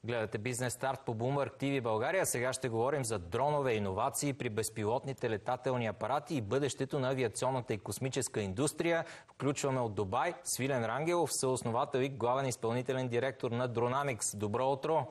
Гледате Бизнес старт по Bloomberg TV България. Сега ще говорим за дронове, иновации при безпилотните летателни апарати и бъдещето на авиационната и космическа индустрия. Включваме от Дубай Свилен Рангелов, съосновател и главен изпълнителен директор на Dronamics. Добро утро!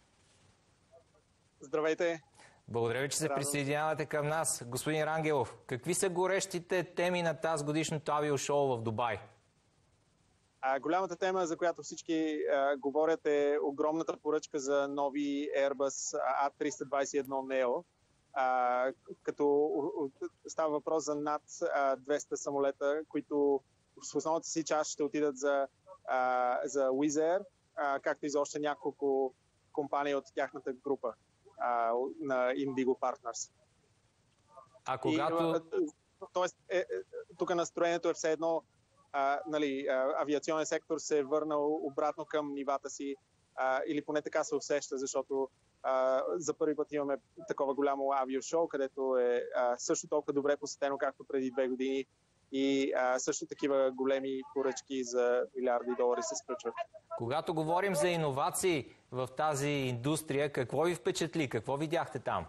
Здравейте! Благодаря ви, че се присъединявате към нас. Господин Рангелов, какви са горещите теми на тази годишното авиошоу в Дубай? Голямата тема, за която всички говорят, е огромната поръчка за нови Airbus A321 Neo, като става въпрос за над 200 самолета, които в основната си част ще отидат за Wizz Air, както и за още няколко компании от тяхната група на Indigo Partners. А когато... Тоест, тук настроението е все едно, авиационен сектор се е върнал обратно към нивата си, или поне така се усеща, защото за първи път имаме такова голямо авиошоу, където е също толкова добре посетено, както преди 2 години, и също такива големи поръчки за милиарди долари се сключват. Когато говорим за иновации в тази индустрия, какво ви впечатли? Какво видяхте там?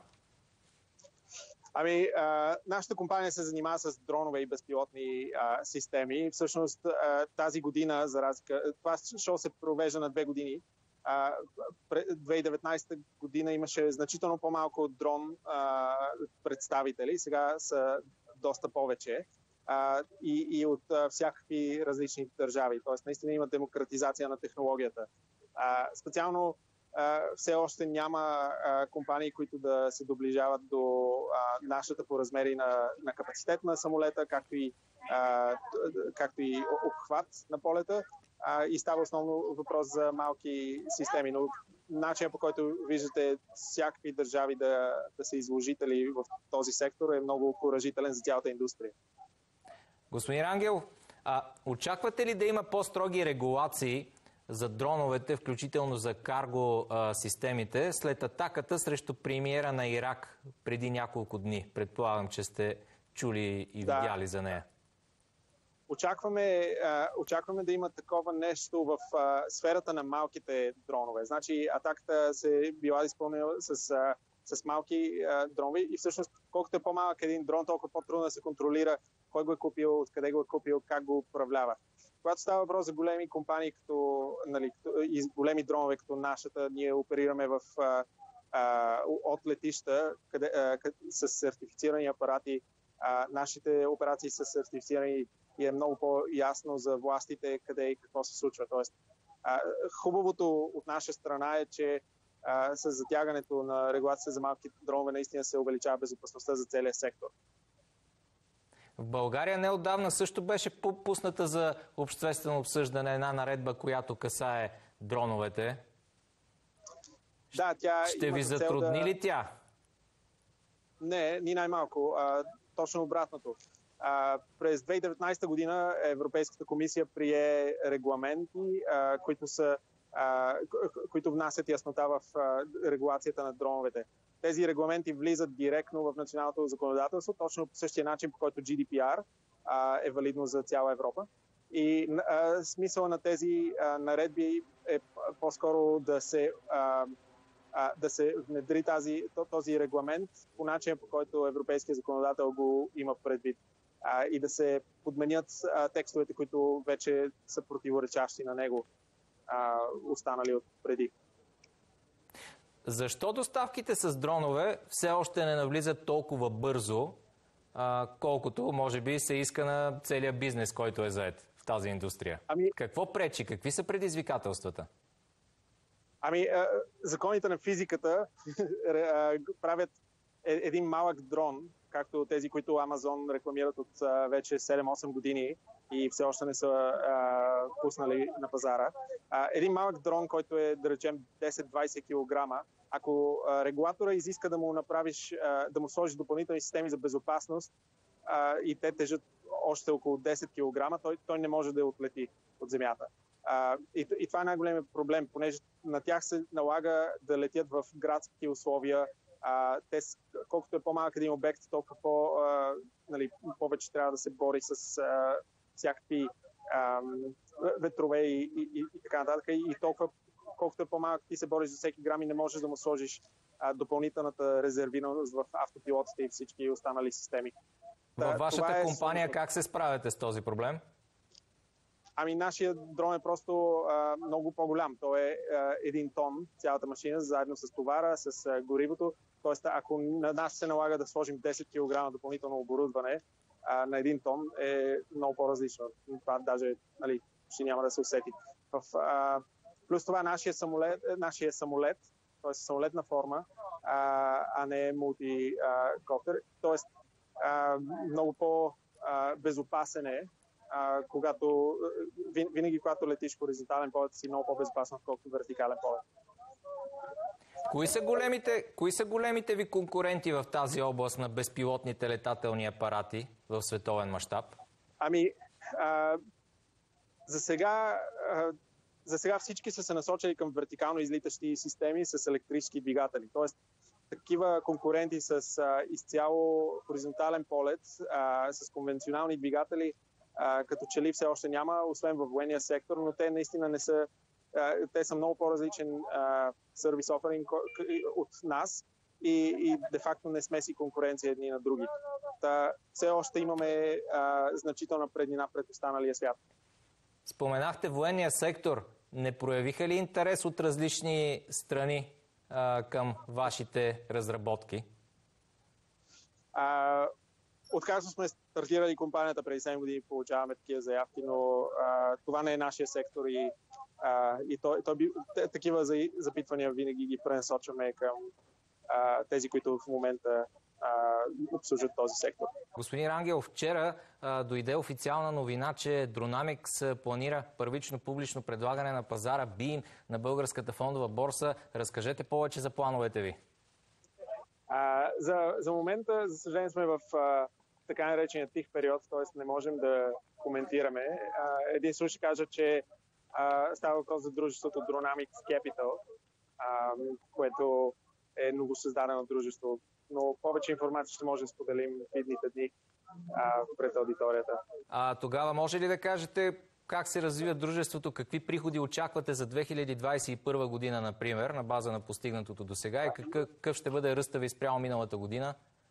Нашата компания се занимава с дронове и безпилотни системи. Всъщност тази година, за разлика, това шоу се провежда на 2 години. 2019 година имаше значително по-малко дрон представители, сега са доста повече и от всякакви различни държави. Тоест наистина има демократизация на технологията. Специално все още няма компании, които да се доближават до нашата по размери на капацитет на самолета, както и обхват на полета. И става основно въпрос за малки системи. Но начинът, по който виждате всякакви държави да са изложители в този сектор, е много окуражителен за цялата индустрия. Господин Рангелов, очаквате ли да има по-строги регулации за дроновете, включително за карго системите, след атаката срещу премиера на Ирак преди няколко дни? Предполагам, че сте чули и видяли за нея. Очакваме да има такова нещо в сферата на малките дронове. Значи атаката се била изпълнена с малки дронове и всъщност колкото е по-малък един дрон, толкова по-трудно да се контролира кой го е купил, откъде го е купил, как го управлява. Когато става въпрос за големи компании и големи дронове като нашата, ние оперираме от летища с сертифицирани апарати. Нашите операции са сертифицирани и е много по-ясно за властите къде и какво се случва. Тоест, хубавото от наша страна е, че с затягането на регулация за малки дронове наистина се увеличава безопасността за целия сектор. В България неотдавна също беше пусната за обществено обсъждане една наредба, която касае дроновете. Да, тя ще ви затрудни ли тя? Не, ни най-малко. Точно обратното. През 2019 година Европейската комисия прие регламенти, които внасят яснота в регулацията на дроновете. Тези регламенти влизат директно в националното законодателство, точно по същия начин, по който GDPR е валидно за цяла Европа. И смисъл на тези наредби е по-скоро да се внедри този регламент по начин, по който европейския законодател го има предвид. И да се подменят текстовете, които вече са противоречащи на него, останали от преди. Защо доставките с дронове все още не навлизат толкова бързо, колкото може би се иска на целия бизнес, който е зает в тази индустрия? Какво пречи? Какви са предизвикателствата? Законите на физиката правят един малък дрон, както тези, които Амазон рекламират от вече 7-8 години и все още не са пуснали на пазара. Един малък дрон, който е, да речем, 10-20 кг, ако регулатора изиска да му направиш, да му сложиш допълнителни системи за безопасност и те тежат още около 10 кг, той не може да я отлети от земята. И това е най-големият проблем, понеже на тях се налага да летят в градски условия. Колкото е по-малък един обект, толкова повече трябва да се бори с всякакви ветрове и така нататък. И толкова колкото е по-малък, ти се бориш за всеки грам и не можеш да му сложиш допълнителната резервираност в автопилотите и всички останали системи. Във вашата компания как се справяте с този проблем? Ами нашия дрон е просто много по-голям. Той е 1 тон, цялата машина, заедно с товара, с горивото. Тоест, ако на нас се налага да сложим 10 кг допълнително оборудване на 1 тон, е много по-различно. Това даже ще няма да се усети. Плюс това нашия самолет, т.е. самолетна форма, а не мултикоптер. Тоест, много по-безопасен е, винаги когато летиш хоризонтален полет, си много по-безопасно, отколкото вертикален полет. Кои са големите ви конкуренти в тази област на безпилотните летателни апарати в световен мащаб? Ами, за сега всички са се насочили към вертикално излитащи системи с електрически двигатели. Тоест, такива конкуренти с изцяло хоризонтален полет, с конвенционални двигатели, като че ли все още няма, освен във военния сектор, но те наистина не са. Те са много по-различен сервис оферинг от нас и де-факто не сме си конкуренция едни на други. Все още имаме значителна преднина пред останалия свят. Споменахте военния сектор. Не проявиха ли интерес от различни страни към вашите разработки? Откакто сме стартирали компанията преди 7 години, получаваме такива заявки, но това не е нашия сектор и такива запитвания винаги ги пренасочваме към тези, които в момента обслужват този сектор. Господин Рангелов, вчера дойде официална новина, че Dronamics планира първично публично предлагане на пазара BEAM на българската фондова борса. Разкажете повече за плановете ви. За момента, за съжаление, сме в така наречения тих период, т.е. не можем да коментираме. Единствено ще кажа, че става въпрос за дружеството Dronamics Capital, което е новосъздадено дружество. Но повече информация ще може да споделим в идните дни пред аудиторията. Тогава може ли да кажете как се развива дружеството, какви приходи очаквате за 2021 година, например, на база на постигнатото до сега и какъв ще бъде ръста ви спрямо миналата година?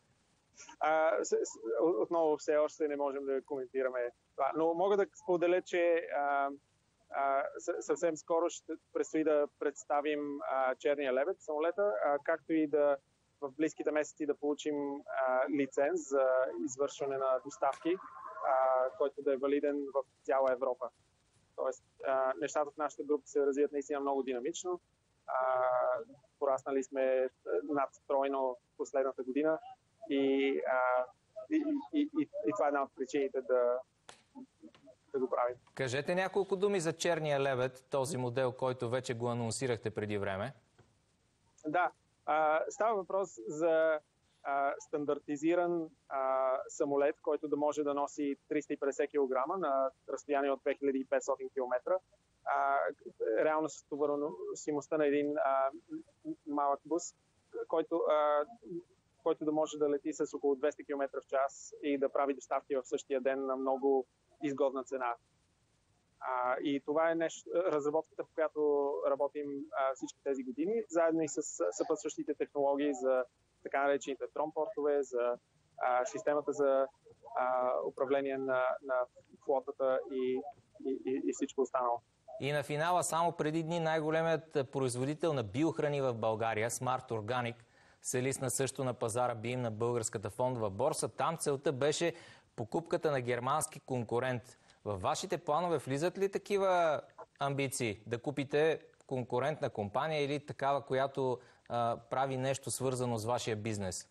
Отново все още не можем да коментираме това, но мога да споделя, че съвсем скоро ще предстои да представим черния лебед, самолета, както и да в близките месеци да получим лиценз за извършване на доставки, който да е валиден в цяла Европа. Тоест, нещата в нашата група се развият наистина много динамично. Пораснали сме над тройно последната година и това е една от причините да го правим. Кажете няколко думи за черния лебед, този модел, който вече го анонсирахте преди време. Да, става въпрос за стандартизиран самолет, който да може да носи 350 кг на разстояние от 2500 км. Реално с товароносимостта на един малък бус, който да може да лети с около 200 км в час и да прави доставки в същия ден на много изгодна цена. И това е разработката, по която работим всички тези години, заедно и с съпътстващите технологии за така наречените тромпортове, за системата за управление на флотата и всичко останало. И на финала, само преди дни, най-големият производител на биохрани в България, Smart Organic, се лисна също на пазара BEAM на българската фондова борса. Там целта беше покупката на германски конкурент. Във вашите планове влизат ли такива амбиции? Да купите конкурентна компания или такава, която прави нещо свързано с вашия бизнес?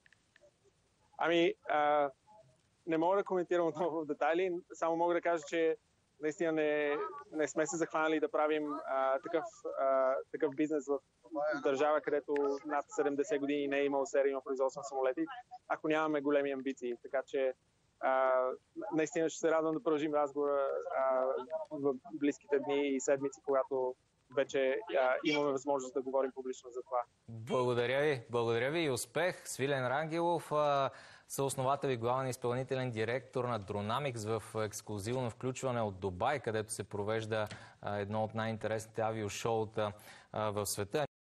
Не мога да коментирам отново в детайли. Само мога да кажа, че наистина не сме се захванали да правим такъв бизнес в държава, където над 70 години не е имало серийно производство на самолети, ако нямаме големи амбиции. Така че наистина ще се радвам да продължим разговора в близките дни и седмици, когато вече имаме възможност да говорим публично за това. Благодаря ви и успех. Свилен Рангелов, съосновател и главен изпълнителен директор на Dronamics в ексклузивно включване от Дубай, където се провежда едно от най-интересните авиошоута в света.